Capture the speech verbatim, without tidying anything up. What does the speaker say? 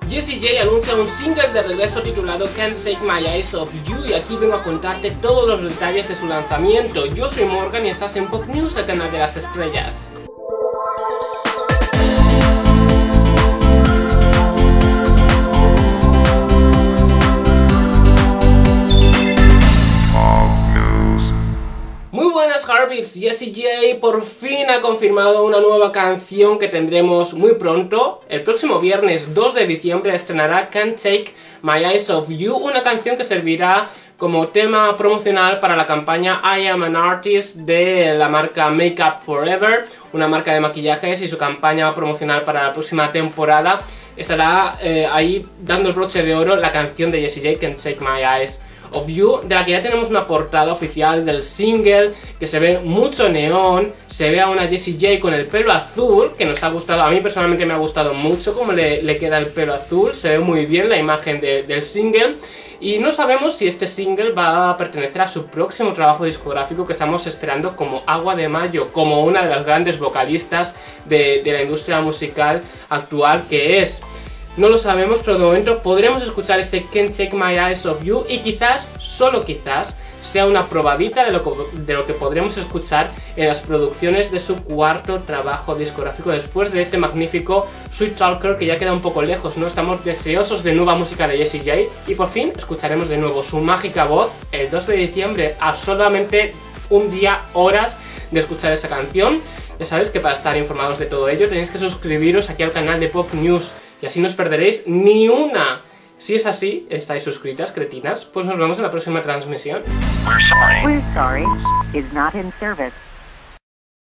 Jessie J anuncia un single de regreso titulado Can't Take My Eyes Off You y aquí vengo a contarte todos los detalles de su lanzamiento. Yo soy Morgan y estás en Pop News, el canal de las estrellas. Muy buenas Harvies, Jessie J por fin ha confirmado una nueva canción que tendremos muy pronto. El próximo viernes dos de diciembre estrenará Can't Take My Eyes Off You, una canción que servirá como tema promocional para la campaña I Am an Artist de la marca Make Up For Ever, una marca de maquillajes, y su campaña promocional para la próxima temporada estará eh, ahí dando el broche de oro la canción de Jessie J, Can't Take My Eyes Of You, de la que ya tenemos una portada oficial del single, que se ve mucho neón, se ve a una Jessie J con el pelo azul, que nos ha gustado, a mí personalmente me ha gustado mucho cómo le, le queda el pelo azul, se ve muy bien la imagen de, del single, y no sabemos si este single va a pertenecer a su próximo trabajo discográfico que estamos esperando como agua de mayo, como una de las grandes vocalistas de, de la industria musical actual que es. No lo sabemos, pero de momento podremos escuchar este Can't Take My Eyes Off You y quizás, solo quizás, sea una probadita de lo, que, de lo que podremos escuchar en las producciones de su cuarto trabajo discográfico después de ese magnífico Sweet Talker que ya queda un poco lejos, ¿no? Estamos deseosos de nueva música de Jessie J y por fin escucharemos de nuevo su mágica voz el dos de diciembre, a solamente un día, horas de escuchar esa canción. Ya sabéis que para estar informados de todo ello tenéis que suscribiros aquí al canal de Pop News y así no os perderéis ni una. Si es así, estáis suscritas, cretinas, pues nos vemos en la próxima transmisión. We're sorry. We're sorry. Is not in service.